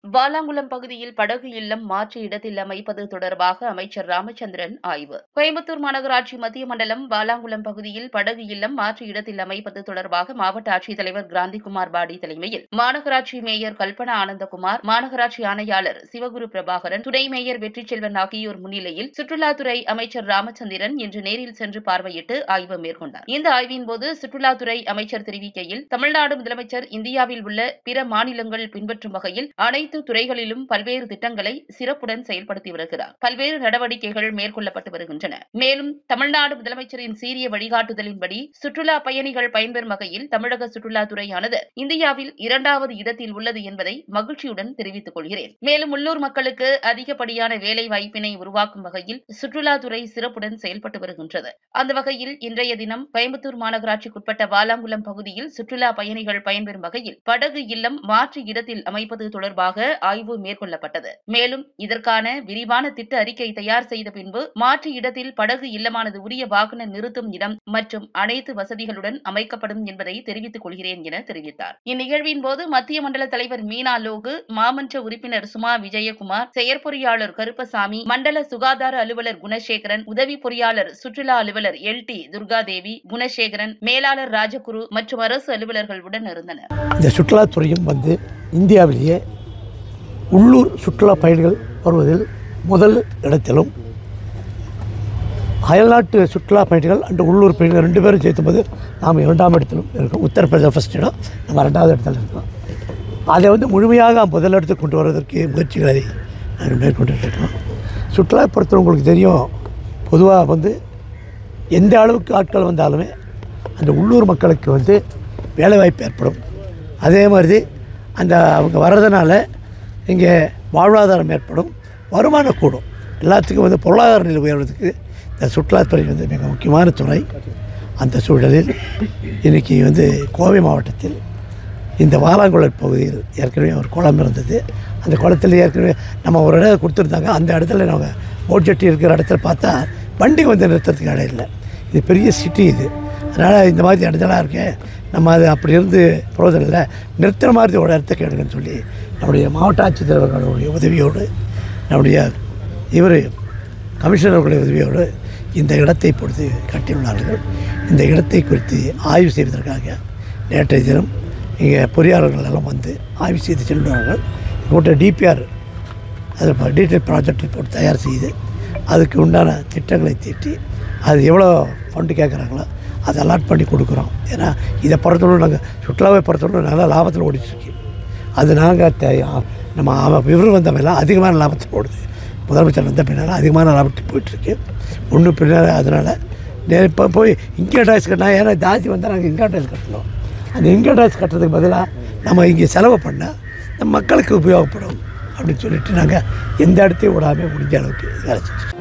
வாலாங்குளம் பகுதியில் படகு இல்லம் மாற்று இடத்தில் அமைப்பது தொடர்பாக அமைச்சர் ராமச்சந்திரன் ஆய்வு. கோயம்புத்தூர் மாநகராட்சி மத்திய மண்டலம் வாலாங்குளம் பகுதியில் படகு இல்லம் மாற்று இடத்தில் அமைப்பது தொடர்பாக மாவட்ட ஆட்சித்தலைவர் கிராந்திகுமார் பாடி தலைமையில் மாநகராட்சி மேயர் கல்பனா ஆனந்தகுமார், மாநகராட்சி ஆணையாளர் சிவகுரு பிரபாகரன், துணை மேயர் வெற்றிச்செல்வன் ஆகியோர் முன்னிலையில் சுற்றுலாத்துறை அமைச்சர் ராமச்சந்திரன் இன்று நேரில் சென்று பார்வையிட்டு ஆய்வு மேற்கொண்டார். இந்த ஆய்வின்போது சுற்றுலாத்துறை அமைச்சர் தெரிவிக்கையில், தமிழ்நாடு முதலமைச்சர் இந்தியாவில் உள்ள பிற மாநிலங்கள் பின்பற்றும் வகையில் அனைத்து துறைகளிலும் பல்வேறு திட்டங்களை சிறப்புடன் செயல்படுத்தி வருகிறார். பல்வேறு நடவடிக்கைகள் மேற்கொள்ளப்பட்டு வருகின்றன. மேலும் தமிழ்நாடு முதலமைச்சரின் சீரிய வழிகாட்டுதலின்படி சுற்றுலா பயணிகள் பயன்பெறும் வகையில் தமிழக சுற்றுலாத்துறையானது இந்தியாவில் 2வது இடத்தில் உள்ளது என்பதை மகிழ்ச்சியுடன் தெரிவித்துக் கொள்கிறேன். மேலும் உள்ளூர் மக்களுக்கு அதிகப்படியான வேலை வாய்ப்பினை உருவாக்கும் வகையில் சுற்றுலாத்துறை சிறப்புடன் செயல்பட்டு வருகின்றது. அந்த வகையில் இன்றைய தினம் கோயம்புத்தூர் மாநகராட்சிக்குட்பட்ட வாலாங்குளம் பகுதியில் சுற்றுலா பயணிகள் பயன்பெறும் வகையில் படகு இல்லம் மாற்று இடத்தில் அமைப்பது தொடர்பாக ஆய்வு மேற்கொள்ளப்பட்டது. மேலும் இதற்கான விரிவான திட்ட அறிக்கை தயார் செய்த பின்பு மாற்று இடத்தில் படகு இல்லமானது உரிய வாகன நிறுத்தும் இடம் மற்றும் அனைத்து வசதிகளுடன் அமைக்கப்படும் என்பதை தெரிவித்துக் கொள்கிறேன் என தெரிவித்தார். இந்நிகழ்வின் போது மத்திய மண்டல தலைவர் மீனா லோகு, மாமன்ற உறுப்பினர் சுமா விஜயகுமார், செயற்பொறியாளர் கருப்பசாமி, மண்டல சுகாதார அலுவலர் குணசேகரன், உதவி பொறியாளர் சுற்றுலா அலுவலர் LT துர்காதேவி, குணசேகரன், மேலாளர் ராஜகுரு மற்றும் அரசு அலுவலர்கள் உடன் இருந்தனர். இந்த சுற்றுலாத்துறையும் இந்தியாவிலேயே உள்ளூர் சுற்றுலா பயணிகள் வருவதில் முதல் இடத்திலும், அயல்நாட்டு சுற்றுலா பயணிகள் அண்ட் உள்ளூர் பயணிகள் 2 பேரும் சேர்த்தும்போது நாம் 2ஆம் இடத்திலும் இருக்கோம். உத்தரப்பிரதேச ஃபர்ஸ்ட் இடம், நம்ம 2வது இடத்துல இருக்கோம். அதை முழுமையாக முதலிடத்துக்கு கொண்டு வருவதற்கு முயற்சிகளை நாங்கள் மேற்கொண்டுருக்கோம். சுற்றுலா பொறுத்தவரை உங்களுக்கு தெரியும், பொதுவாக எந்த அளவுக்கு ஆட்கள் வந்தாலுமே அந்த உள்ளூர் மக்களுக்கு வேலைவாய்ப்பு ஏற்படும். அதே மாதிரி அவங்க வர்றதுனால இங்கே வாழ்வாதாரம் ஏற்படும், வருமானம் கூடும். எல்லாத்துக்கும் பொருளாதார நிலை உயர்வதற்கு இந்த சுற்றுலாத்துறை மிக முக்கியமான துறை. அந்த சூழலில் இன்றைக்கி கோவை மாவட்டத்தில் இந்த வாலாங்குளம் பகுதியில் ஏற்கனவே ஒரு குளம் இருந்தது. அந்த குளத்தில் ஏற்கனவே நம்ம ஒரு இடம் கொடுத்துருந்தாங்க. அந்த இடத்துல நாங்கள் போட் ஜெட்டி இருக்கிற இடத்துல பார்த்தா வண்டி நிறுத்துறதுக்கு இடம் இல்லை. இது பெரிய சிட்டி இது. அதனால் இந்த மாதிரி இடத்தெல்லாம் இருக்கேன், நம்ம அது அப்படி இருந்து புரோஜனம் இல்லை, நிறுத்துகிற மாதிரி ஒரு இடத்த கேடுங்கன்னு சொல்லி நம்முடைய மாவட்ட ஆட்சித்தலைவர்களுடைய உதவியோடு, நம்முடைய கமிஷனர்களுடைய உதவியோடு இந்த இடத்தை பொறுத்து கட்டியுள்ளார்கள். இந்த இடத்தை குறித்து ஆய்வு செய்வதற்காக நேற்றைய தினம் இங்கே பொறியாளர்கள் எல்லாம் ஆய்வு செய்து செல்வார்கள். போட்ட DPR, அது டீட்டெயில் ப்ராஜெக்ட் ரிப்போர்ட் தயார் செய்து அதுக்கு உண்டான திட்டங்களை தீட்டி அது எவ்வளோ ஃபண்டு கேட்குறாங்களோ அதை அலாட் பண்ணி கொடுக்குறோம். ஏன்னா இதை பொறுத்தவரை நாங்கள் சுற்றுலாவை பொறுத்தவரை நல்லா லாபத்தில் ஓடிட்டுருக்கு. அது நாங்கள் நம்ம வந்தவெல்லாம் அதிகமான லாபத்தில் ஓடுது. முதலமைச்சர் வந்த பின்னால் அதிகமான லாபத்துக்கு போயிட்டுருக்கு. ஒன்று பின்னால் அதனால் இப்போ போய் இன்கம் டேக்ஸ் கட்டினா, ஏன்னா ஜாதி வந்தால் நாங்கள் இன்கம் டேக்ஸ் கட்டணும். அந்த இன்கம் டேக்ஸ் கட்டுறதுக்கு பதிலாக நம்ம இங்கே செலவு பண்ணால் நம்ம மக்களுக்கு உபயோகப்படும் அப்படின்னு சொல்லிட்டு நாங்கள் எந்த இடத்தையும் விடாமல் முடிஞ்ச அளவுக்கு வேலை செஞ்சோம்.